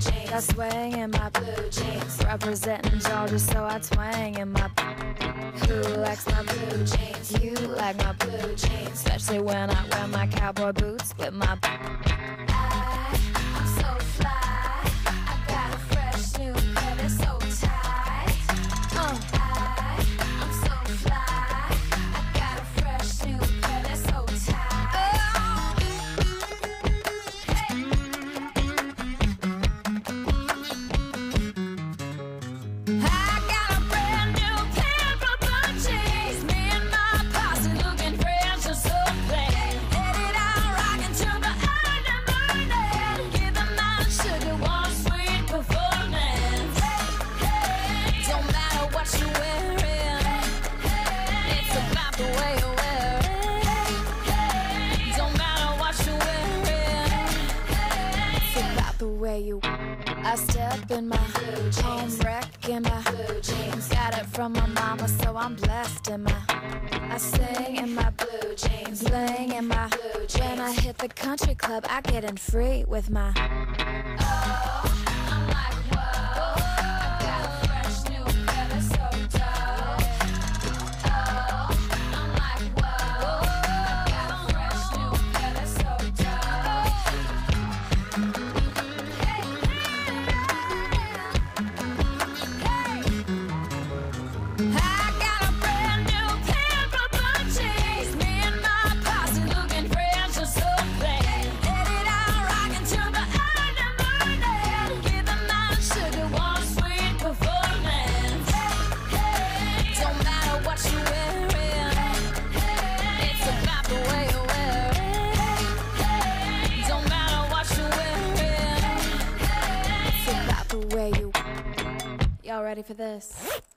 jeans. I swing in my blue jeans. Representing Georgia, so I twang in my. Who likes my blue jeans? You like my blue jeans, especially when I wear my cowboy boots with my. I'm so fly. I got a fresh new pair that's so tight. I'm so fly. I got a fresh new pair that's so tight. I got a brand new pair of blue jeans. Me and my posse looking fresh and so plain. Headed out rocking till the early morning. Give them my sugar, one sweet performance. Don't matter what you're wearing, it's about the way you wear it. Don't matter what you're wearing, it's about the way you. I step in my blue jeans, wreck in my blue jeans. Got it from my mama, so I'm blessed in my. I sing in my blue jeans, bling in my blue jeans. When I hit the country club, I get in free with my. Oh, I'm like whoa, I got a fresh new pair that's so dope. Oh, I'm like whoa, I got a fresh new pair that's so dope. I got a brand new pair of blue jeans. Me and my posse looking fresh and so plain. Headed out rocking till the early morning. Give them my sugar, one sweet performance. Don't matter what you're wearing, it's about the way you wear it. Don't matter what you're wearing, it's about the way you. Y'all ready for this?